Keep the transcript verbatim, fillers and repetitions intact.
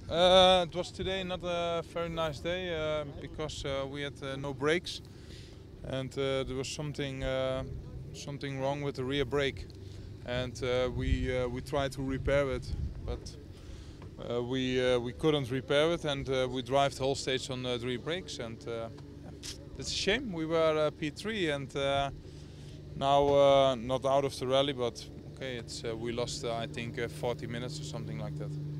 Uh, it was today not a very nice day uh, because uh, we had uh, no brakes, and uh, there was something uh, something wrong with the rear brake, and uh, we uh, we tried to repair it, but uh, we uh, we couldn't repair it, and uh, we drive the whole stage on uh, three brakes, and uh, it's a shame. We were uh, P three, and uh, now uh, not out of the rally, but okay, it's uh, we lost uh, I think uh, forty minutes or something like that.